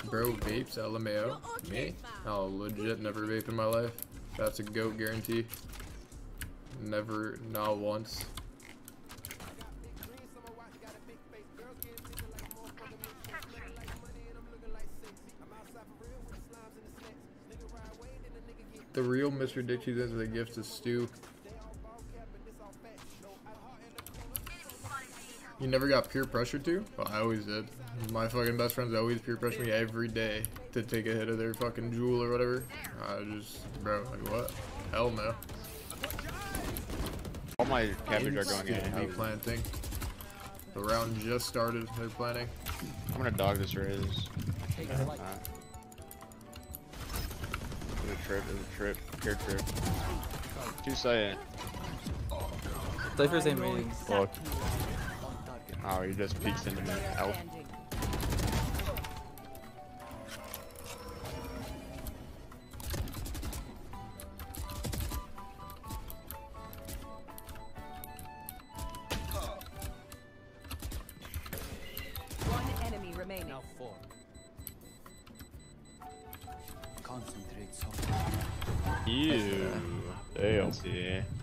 Bro, vapes, LMAO. Me? I'll legit never vape in my life. That's a GOAT guarantee. Never, not once. The real Mr. Dick Cheese into the gift is Stu. You never got peer pressure to? Well, I always did. My fucking best friends always peer pressure me every day to take a hit of their fucking jewel or whatever. I just, bro, like what? Hell no. All my cabbage are going in. Planting. The round just started. They're planting. I'm gonna dog this Riz. There's a trip. Care trip. 2 side. Cypher's aim rating. Fuck. Oh, he just peeks into me. Elf. One enemy remaining. Now 4. Concentrate. Ew. Damn.